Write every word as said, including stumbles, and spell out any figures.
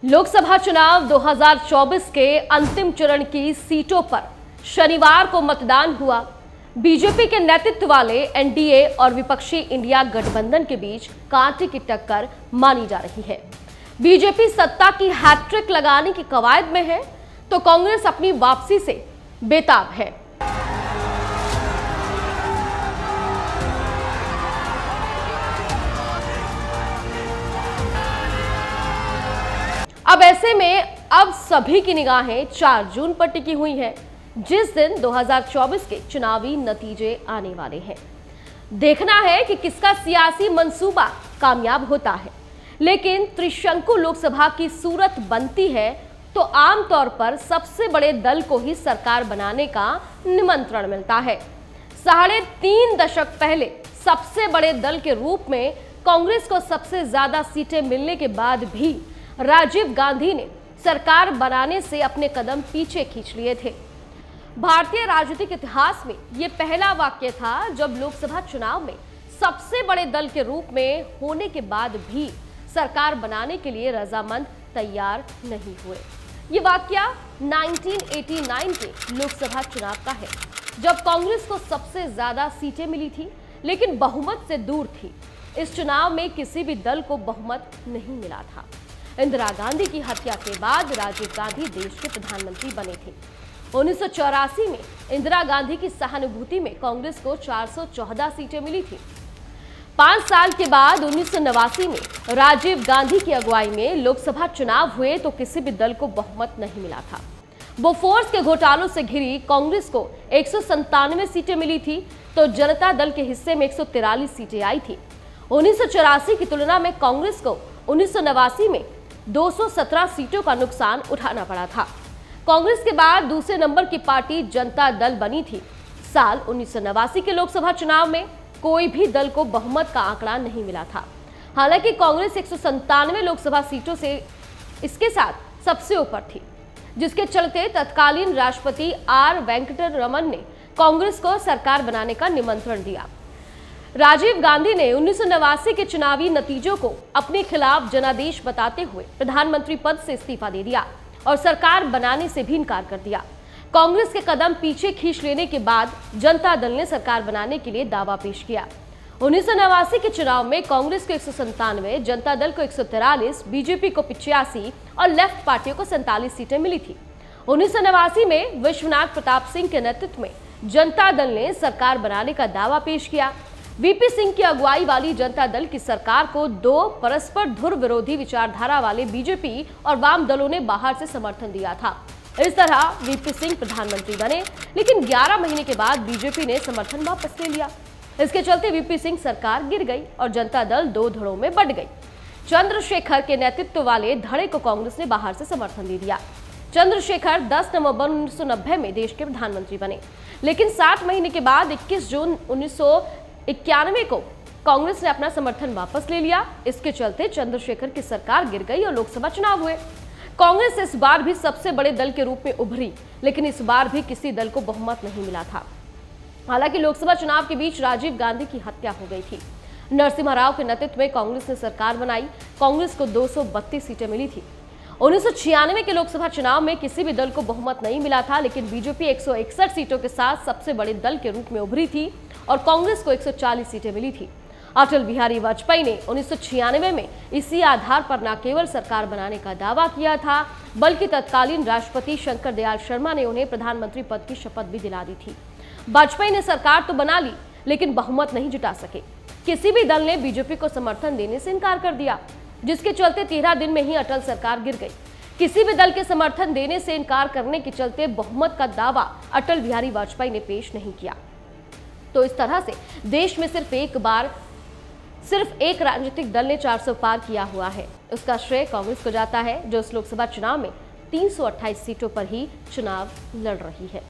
लोकसभा चुनाव दो हज़ार चौबीस के अंतिम चरण की सीटों पर शनिवार को मतदान हुआ। बीजेपी के नेतृत्व वाले एनडीए और विपक्षी इंडिया गठबंधन के बीच कांटे की टक्कर मानी जा रही है। बीजेपी सत्ता की हैट्रिक लगाने की कवायद में है तो कांग्रेस अपनी वापसी से बेताब है। अब ऐसे में अब सभी की निगाहें चार जून पर टिकी हुई हैं, जिस दिन दो हज़ार चौबीस के चुनावी नतीजे आने वाले हैं। देखना है कि किसका सियासी मंसूबा कामयाब होता है। लेकिन त्रिशंकु लोकसभा की सूरत बनती है तो आमतौर पर सबसे बड़े दल को ही सरकार बनाने का निमंत्रण मिलता है। साढ़े तीन दशक पहले सबसे बड़े दल के रूप में कांग्रेस को सबसे ज्यादा सीटें मिलने के बाद भी राजीव गांधी ने सरकार बनाने से अपने कदम पीछे खींच लिए थे। भारतीय राजनीतिक इतिहास में यह पहला वाक्य था जब लोकसभा चुनाव में सबसे बड़े दल के रूप में होने के बाद भी सरकार बनाने के लिए रजामंद तैयार नहीं हुए। ये वाक्य उन्नीस सौ नवासी के लोकसभा चुनाव का है, जब कांग्रेस को सबसे ज्यादा सीटें मिली थी लेकिन बहुमत से दूर थी। इस चुनाव में किसी भी दल को बहुमत नहीं मिला था। इंदिरा गांधी की हत्या के बाद राजीव गांधी देश के प्रधानमंत्री बने थे। उन्नीस सौ चौरासी में इंदिरा गांधी की सहानुभूति में कांग्रेस को चार सौ चौदह सीटें मिली थी। पांच साल के बाद उन्नीस सौ नवासी में राजीव गांधी की अगुवाई में लोकसभा चुनाव हुए तो किसी भी दल को बहुमत नहीं मिला था। बोफोर्स के घोटालों से घिरी कांग्रेस को एक सौ संतानवे सीटें मिली थी तो जनता दल के हिस्से में एक सौ तिरालीस सीटें आई थी। उन्नीस सौ चौरासी की तुलना में कांग्रेस को उन्नीस सौ नवासी में दो सौ सत्रह सीटों का नुकसान उठाना पड़ा था। कांग्रेस के बाद दूसरे नंबर की पार्टी जनता दल बनी थी। साल उन्नीस सौ नवासी के लोकसभा चुनाव में कोई भी दल को बहुमत का आंकड़ा नहीं मिला था। हालांकि कांग्रेस एक सौ संतानवे लोकसभा सीटों से इसके साथ सबसे ऊपर थी, जिसके चलते तत्कालीन राष्ट्रपति आर वेंकटरमन ने कांग्रेस को सरकार बनाने का निमंत्रण दिया। राजीव गांधी ने उन्नीस सौ नवासी के चुनावी नतीजों को अपने खिलाफ जनादेश बताते हुए प्रधानमंत्री पद से इस्तीफा दे दिया और सरकार बनाने से भी इनकार कर दिया। कांग्रेस के कदम पीछे खींच लेने के बाद जनता दल ने सरकार बनाने के लिए दावा पेश किया। उन्नीस सौ नवासी के चुनाव में कांग्रेस को एक सौ संतानवे, जनता दल को एक सौ तिरालीस, बीजेपी को पिचासी और लेफ्ट पार्टियों को सैंतालीस सीटें मिली थी। उन्नीस सौ नवासी में विश्वनाथ प्रताप सिंह के नेतृत्व में जनता दल ने सरकार बनाने का दावा पेश किया। वीपी सिंह की अगुवाई वाली जनता दल की सरकार को दो परस्पर धुर विरोधी विचारधारा वाले बीजेपी और वाम दलों ने बाहर से समर्थन दिया था। इस तरह वीपी सिंह प्रधानमंत्री बने, लेकिन ग्यारह महीने के बाद बीजेपी ने समर्थन वापस ले लिया। इसके चलते वीपी सिंह सरकार गिर गई और जनता दल दो धड़ों में बंट गई। चंद्रशेखर के नेतृत्व वाले धड़े को कांग्रेस ने बाहर से समर्थन दे दिया। चंद्रशेखर दस नवंबर उन्नीस सौ नब्बे में देश के प्रधानमंत्री बने, लेकिन सात महीने के बाद इक्कीस जून उन्नीस सौ इक्यानवे को कांग्रेस ने अपना समर्थन वापस ले लिया। इसके चलते चंद्रशेखर की सरकार गिर गई और लोकसभा चुनाव हुए। कांग्रेस इस बार भी सबसे बड़े दल के रूप में उभरी, लेकिन इस बार भी किसी दल को बहुमत नहीं मिला था। हालांकि लोकसभा चुनाव के बीच राजीव गांधी की हत्या हो गई थी। नरसिम्हा राव के नेतृत्व में कांग्रेस ने सरकार बनाई। कांग्रेस को दो सौ बत्तीस सीटें मिली थी। उन्नीस सौ छियानवे के लोकसभा चुनाव में किसी भी दल को बहुमत नहीं मिला था, लेकिन बीजेपी एक सौ इकसठ सीटों के साथ सबसे बड़े दल के रूप में उभरी थी और कांग्रेस को एक सौ चालीस सीटें मिली थी। अटल बिहारी वाजपेयी ने उन्नीस सौ छियानवे में इसी आधार पर न केवल सरकार बनाने का दावा किया था, बल्कि तत्कालीन राष्ट्रपति शंकर दयाल शर्मा ने उन्हें प्रधानमंत्री पद की शपथ भी दिला दी थी। वाजपेयी ने सरकार तो बना ली, लेकिन बहुमत नहीं जुटा सके। किसी भी दल ने बीजेपी को समर्थन देने से इनकार कर दिया, जिसके चलते तेरह दिन में ही अटल सरकार गिर गई। किसी भी दल के समर्थन देने से इनकार करने के चलते बहुमत का दावा अटल बिहारी वाजपेयी ने पेश नहीं किया। तो इस तरह से देश में सिर्फ एक बार सिर्फ एक राजनीतिक दल ने चार सौ पार किया हुआ है। उसका श्रेय कांग्रेस को जाता है, जो इस लोकसभा चुनाव में तीन सौ अट्ठाईस सीटों पर ही चुनाव लड़ रही है।